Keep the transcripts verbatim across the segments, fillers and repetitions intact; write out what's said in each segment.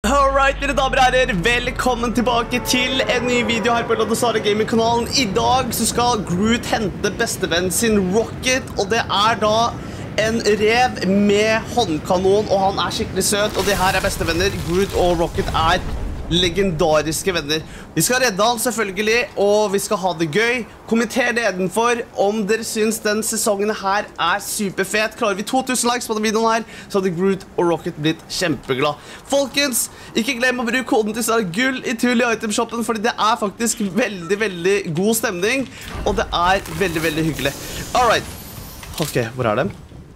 Alright, mine damer og herrer, velkommen tilbake til en ny video her på Lodosara Gaming-kanalen. I dag så skal Groot hente bestevennen sin Rocket, og det er da en rev med håndkanon, og han er skikkelig søt, og det her er bestevenner. Groot og Rocket er legendariske venner. Vi skal redde han selvfølgelig, og vi skal ha det gøy. Kommenter nedenfor om dere synes den sesongen her er superfet. Klarer vi to tusen likes på den videoen her, så hadde Groot og Rocket blitt kjempeglad. Folkens, ikke glem å bruke koden til Sara Gull i Tulli Itemshoppen, fordi det er faktisk veldig, veldig god stemning, og det er veldig, veldig hyggelig. Alright. Ok, hvor er de?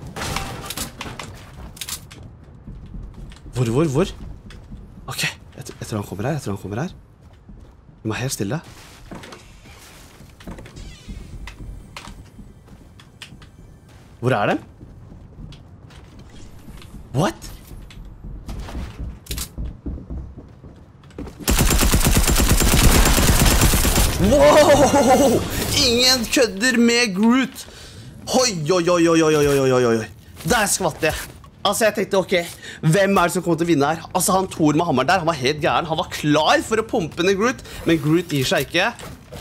Hvor, hvor, hvor? Ok. Jeg, jeg tror han kommer her, jeg tror han kommer her. Vi må helt stille. Hvor er de? What? Wow! Ingen kødder med Groot. Oi, oi, oi, oi, oi, oi, oi, oi. Der skvatt jeg. Altså, jeg tenkte, ok, hvem er det som kommer til å vinne her? Altså, han Thor med hammeren der, han var helt gæren. Han var klar for å pumpe ned Groot, men Groot gir seg ikke.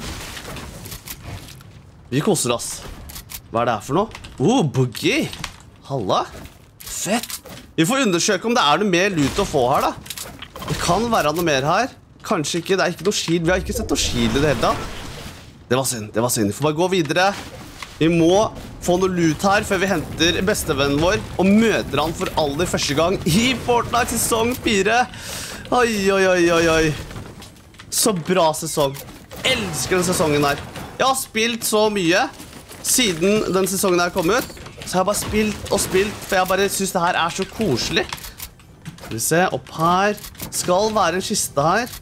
Vi koser oss. Hva er det her for noe? Oh, boogie. Halla. Fett. Vi får undersøke om det er noe mer loot å få her, da. Det kan være noe mer her. Kanskje ikke, det er ikke noe shield. Vi har ikke sett noe shield i det hele tatt. Det var synd, det var synd. Vi får bare gå videre. Vi må få noe loot her før vi henter bestevennen vår og møter han for aller første gang i Fortnite sesong fire. Oi, oi, oi, oi, oi. Så bra sesong. Elsker den sesongen her. Jeg har spilt så mye siden den sesongen her kom ut. Så jeg har bare spilt og spilt, for jeg bare synes det her er så koselig. Skal vi se, opp her. Skal være en kiste her.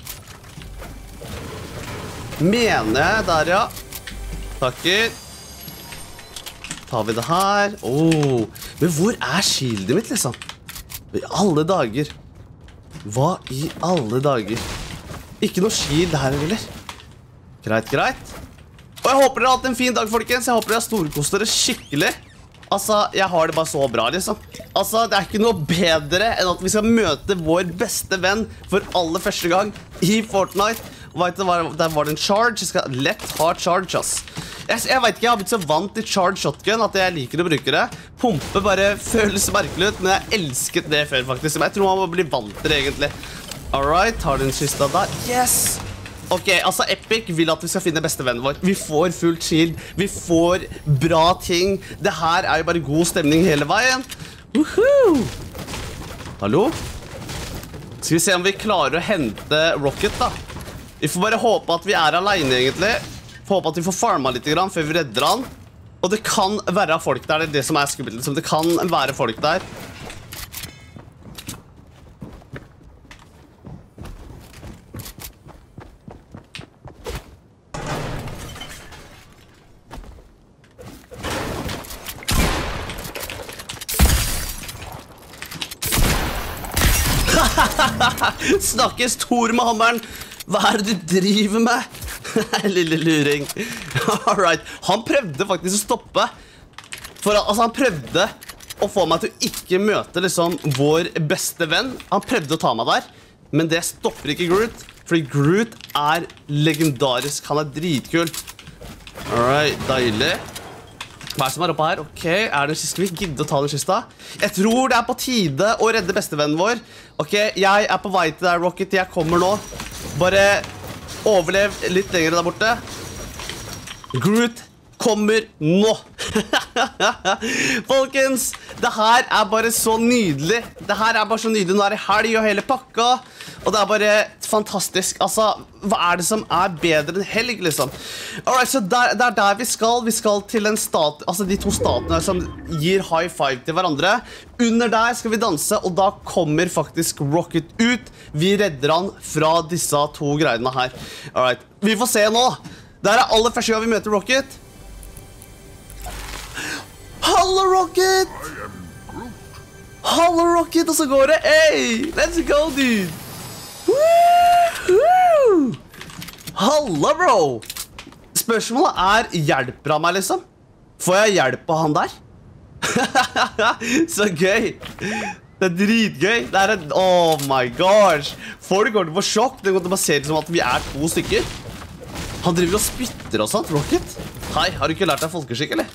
Mener jeg, der ja. Takker. Tar vi det her. Åh, men hvor er shieldet mitt, liksom? I alle dager. Hva i alle dager? Ikke noe shield her, eller? Greit, greit. Og jeg håper dere har hatt en fin dag, folkens. Jeg håper dere har storkost dere skikkelig. Altså, jeg har det bare så bra, liksom. Altså, det er ikke noe bedre enn at vi skal møte vår beste venn for aller første gang i Fortnite. Og vet du hva, der var det en charge. Jeg skal lett ha charge, ass. Jeg, jeg vet ikke, jeg har blitt så vant til charge shotgun at jeg liker å bruke det. Pumpe bare føles merkelig ut, men jeg elsket det før faktisk. Men jeg tror man må bli vant til det egentlig. Alright, tar den kista der. Yes! Ok, altså Epic vil at vi skal finne bestevennen vår. Vi får fullt shield, vi får bra ting. Det her er jo bare god stemning hele veien. Woohoo! Hallo? Skal vi se om vi klarer å hente Rocket da. Vi får bare håpe at vi er alene egentlig. Håper at vi får farma litt grann før vi redder han. Og det kan være folk der, det er det som er skummelt. Det kan være folk der. Snakkes Thor med hammeren. Hva er det du driver med? Lille luring. Alright. Han prøvde faktisk å stoppe. For altså, han prøvde å få meg til å ikke møte liksom vår beste venn. Han prøvde å ta meg der. Men det stopper ikke Groot. Fordi Groot er legendarisk. Han er dritkul. Alright, deilig. Hva er det som er oppe her? Ok, er det en kiste? Skal vi gidde å ta den kista? Jeg tror det er på tide å redde bestevennen vår. Ok, jeg er på vei til deg, Rocket. Jeg kommer nå. Bare overlev litt lenger der borte. Groot kommer nå. Folkens, det her er bare så nydelig. Det her er bare så nydelig. Nå er det helg og hele pakka. Og det er bare fantastisk. Altså, hva er det som er bedre enn helg, liksom? Alright, så der, det er der vi skal. Vi skal til en stat, altså de to statene som gir high five til hverandre. Under der skal vi danse, og da kommer faktisk Rocket ut. Vi redder han fra disse to greiene her. Alright, vi får se nå. Det er aller første gang vi møter Rocket. Hallo, Rocket! Hallo, Rocket, og så går det. Hey, let's go, dude! Woohoo! Hallo, bro! Spørsmålet er, hjelper han meg, liksom? Får jeg hjelp av han der? Så gøy! Det er dritgøy. Det er en... Oh my gosh. Folk går til å få sjokk. Det går til å bare se det som at vi er to stykker. Han driver og spytter og sånt, Rocket. Hei, har du ikke lært deg folkeskikk, eller?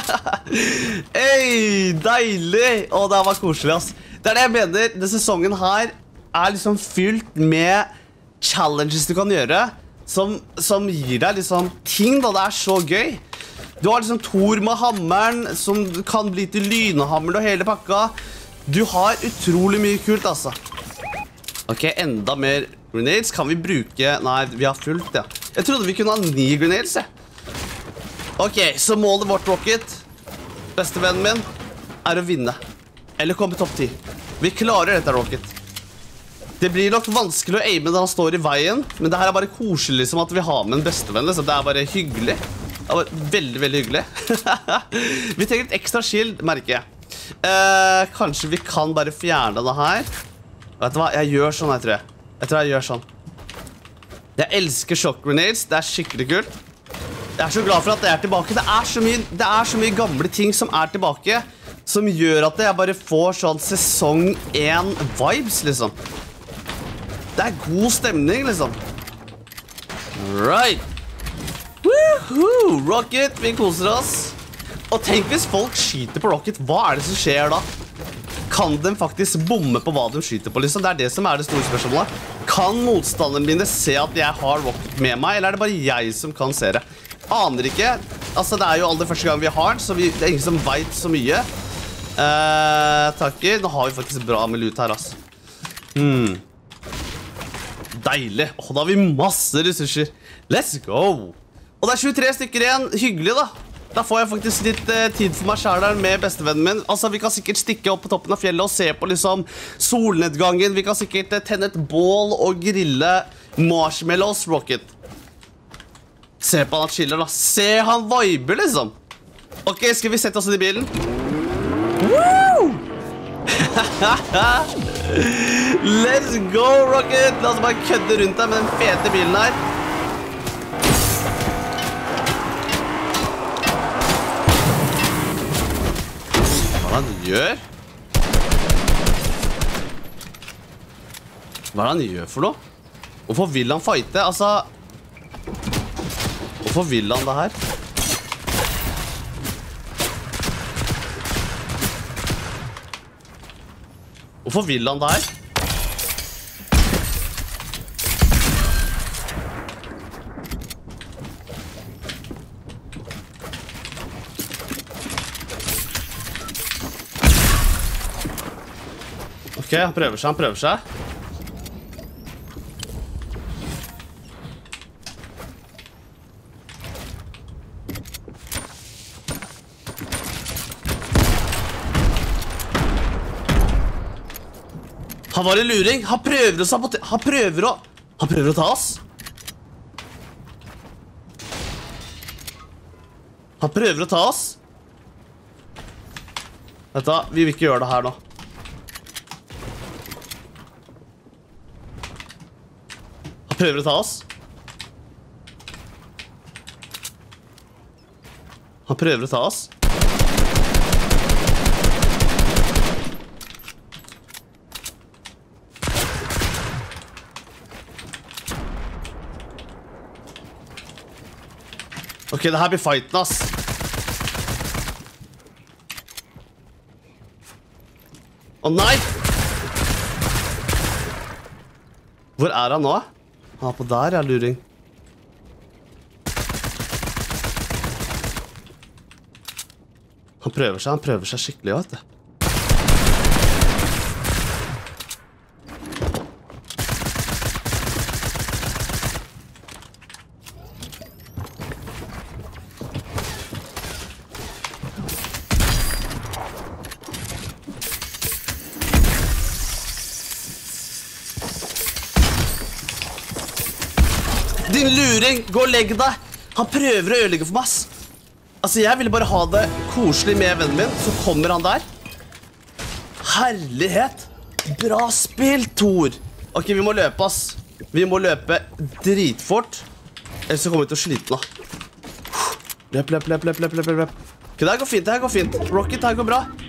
Hei, deilig. Åh, det var koselig, ass. Det er det jeg mener. Denne sesongen her er liksom fylt med challenges du kan gjøre, som, som gir deg liksom ting da. Det er så gøy. Du har liksom Thor med hammeren, som kan bli til lynhammer og hele pakka. Du har utrolig mye kult, altså. Ok, enda mer grenades kan vi bruke. Nei, vi har fullt, ja. Jeg trodde vi kunne ha ni grenades, ja. Ok, så målet vårt, Rocket, bestevennen min, er å vinne. Eller komme topp ti. Vi klarer dette, Rocket. Det blir nok vanskelig å aime når han står i veien, men det her er bare koselig liksom at vi har med en bestevenn, liksom. Det er bare hyggelig. Det er bare veldig, veldig hyggelig. Vi trenger et ekstra skild, merker jeg. Uh, kanskje vi kan bare fjerne det her. Vet du hva, jeg gjør sånn, jeg tror jeg. Jeg tror jeg gjør sånn. Jeg elsker shock grenades, det er skikkelig kult. Jeg er så glad for at det er tilbake. Det er så mye, det er så mye gamle ting som er tilbake, som gjør at jeg bare får sånn sesong én vibes, liksom. Det er god stemning, liksom. Alright. Woohoo! Rocket, vi koser oss. Og tenk hvis folk skyter på Rocket, hva er det som skjer da? Kan de faktisk bomme på hva de skyter på, liksom? Det er det som er det store spørsmålet. Kan motstanderne mine se at jeg har Rocket med meg, eller er det bare jeg som kan se det? Aner ikke. Altså, det er jo aldri første gang vi har den, så vi, det er ingen som vet så mye. Eh, takker. Nå har vi faktisk bra med loot her, altså. Hmm. Deilig. Åh, da har vi masse ressurser. Let's go! Og det er tjuetre stykker igjen. Hyggelig, da. Da får jeg faktisk litt eh, tid for meg selv her med bestevennen min. Altså, vi kan sikkert stikke opp på toppen av fjellet og se på liksom solnedgangen. Vi kan sikkert eh, tenne et bål og grille marshmallows, Rocket. Se på han at chiller, da. Se han viber, liksom. Ok, skal vi sette oss inn i bilen? Woo! Let's go, Rocket! La oss bare kødde rundt deg med den fete bilen her. Hva er det han gjør? Hva er det han gjør for noe? Hvorfor vil han fighte? Altså... Hvorfor vil han det her? Hvorfor vil han det her? Ok, han prøver seg, han prøver seg. Han var en luring. Han prøver å sabotere. Han prøver å... Han prøver å ta oss. Han prøver å ta oss. Vet du hva, vi vil ikke gjøre det her nå. Han prøver å ta oss. Han prøver å ta oss. Ok, det her blir fighten, ass. Å nei! Hvor er han nå? Han er på der, ja, luring. Han prøver seg, han prøver seg skikkelig, vet du. Din luring, gå og legg deg. Han prøver å ødelegge for meg, ass. Altså, jeg ville bare ha det koselig med vennen min, så kommer han der. Herlighet. Bra spill, Thor. Ok, vi må løpe, ass. Vi må løpe dritfort. Ellers så kommer vi til å slite nå. Løp, løp, løp, løp, løp, løp, løp. Ok, det her går fint, det her går fint. Rocket, det her går bra.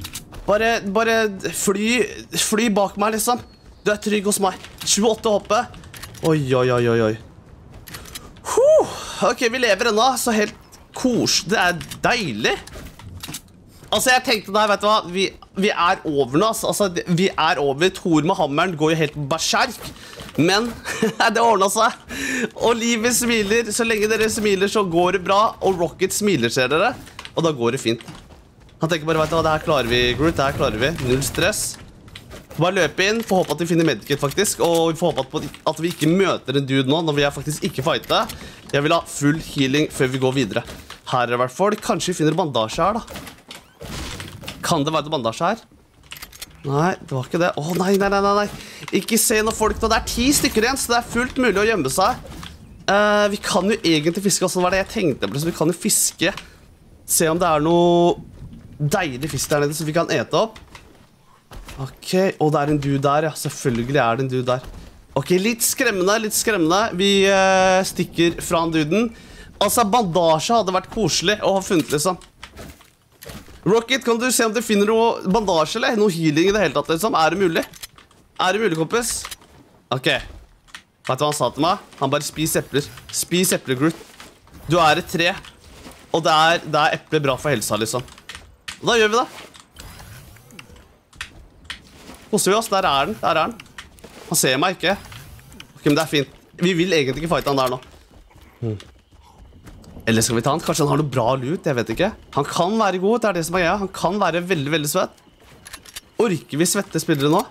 Bare, bare fly, fly bak meg, liksom. Du er trygg hos meg. tjueåtte hoppe. Oi, oi, oi, oi, oi. Huh. Ok, vi lever ennå, så helt kos. Det er deilig. Altså, jeg tenkte der, vet du hva, vi, vi er over nå, altså, vi er over. Thor med hammeren går jo helt berserk, men det ordnet seg. Og livet smiler, så lenge dere smiler så går det bra, og Rocket smiler, ser dere, og da går det fint. Han tenker bare, vet du hva, det her klarer vi, Groot, det her klarer vi, null stress. Bare løpe inn, får håpe at vi finner medkit faktisk, og vi får håpe at vi ikke møter en dude nå, når vi er faktisk ikke fightet. Jeg vil ha full healing før vi går videre. Her er det i hvert fall, kanskje vi finner bandasje her da. Kan det være det bandasje her? Nei, det var ikke det. Åh, nei, nei, nei, nei. Ikke se noen folk nå. Det er ti stykker igjen, så det er fullt mulig å gjemme seg. Uh, vi kan jo egentlig fiske også, det var det jeg tenkte på. Så vi kan jo fiske. Se om det er noe deilig fisk der nede som vi kan ete opp. Ok, og det er en dude der, ja. Selvfølgelig er det en dude der. Ok, litt skremmende, litt skremmende. Vi uh, stikker fra en duden. Altså, bandasje hadde vært koselig å ha funnet, liksom. Rocket, kan du se om du finner noe bandasje eller noe healing i det hele tatt, liksom? Er det mulig? Er det mulig, kompis? Ok. Vet du hva han sa til meg? Han bare spis epler. Spis epler, Groot. Du er et tre. Og det er, det er epler bra for helsa, liksom. Og da gjør vi det. Koster vi oss? Der er den. Der er den. Han ser meg ikke. Ok, men det er fint. Vi vil egentlig ikke fighte han der nå. Hmm. Eller skal vi ta han? Kanskje han har noe bra loot, jeg vet ikke. Han kan være god, det er det som er greia. Han kan være veldig, veldig svett. Orker vi svette spillere nå?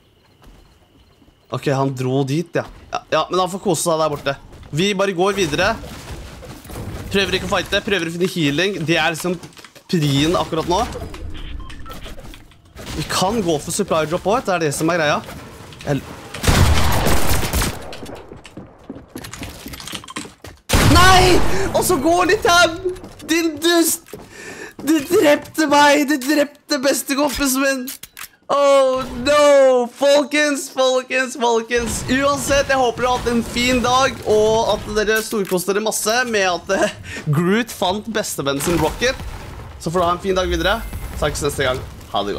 Ok, han dro dit, ja. Ja, ja, men han får kose seg der borte. Vi bare går videre. Prøver ikke å fighte, prøver å finne healing. Det er liksom prien akkurat nå. Vi kan gå for supply drop også, det er det som er greia. Jeg... Nei! Og så går litt hjem! Din dust! Du drepte meg! Du drepte bestekompisen min! Oh no! Folkens, folkens, folkens! Uansett, jeg håper dere har hatt en fin dag, og at dere storkoster dere masse med at Groot fant bestevennen sin Rocket. Så får dere ha en fin dag videre. Snakkes neste gang. Ha det godt.